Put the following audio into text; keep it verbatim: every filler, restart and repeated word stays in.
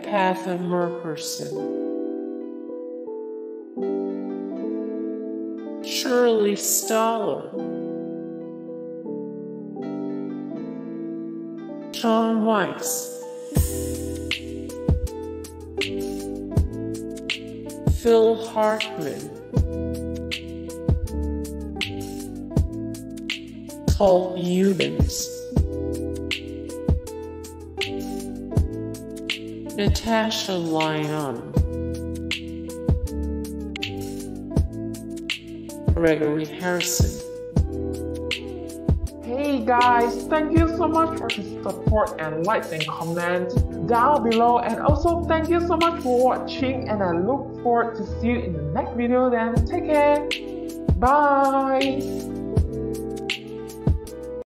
Patha Merkerson, Shirley Stoller, Sean Weiss, Phil Hartman, Paul Eubens, Natasha Lyon, Gregory Harrison. Hey guys, thank you so much for the support and likes and comments down below, and also thank you so much for watching, and I look forward to see you in the next video. Then take care, bye.